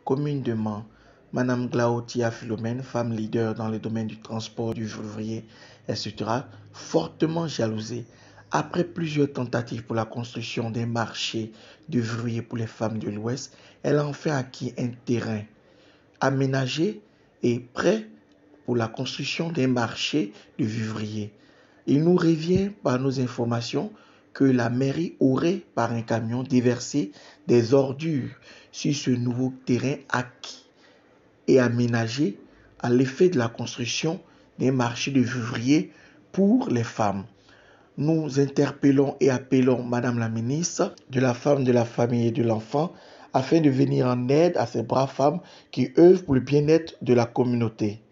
communément Madame Glautia Philomène, femme leader dans le domaine du transport du vivrier, etc., fortement jalousée. Après plusieurs tentatives pour la construction d'un marché de vivrier pour les femmes de l'Ouest, elle a enfin acquis un terrain aménagé et prêt pour la construction d'un marché de vivrier. Il nous revient par nos informations que la mairie aurait, par un camion, déversé des ordures sur ce nouveau terrain acquis et aménagé à l'effet de la construction d'un marché de vivriers pour les femmes. Nous interpellons et appelons Madame la ministre de la Femme, de la Famille et de l'Enfant afin de venir en aide à ces braves femmes qui œuvrent pour le bien-être de la communauté.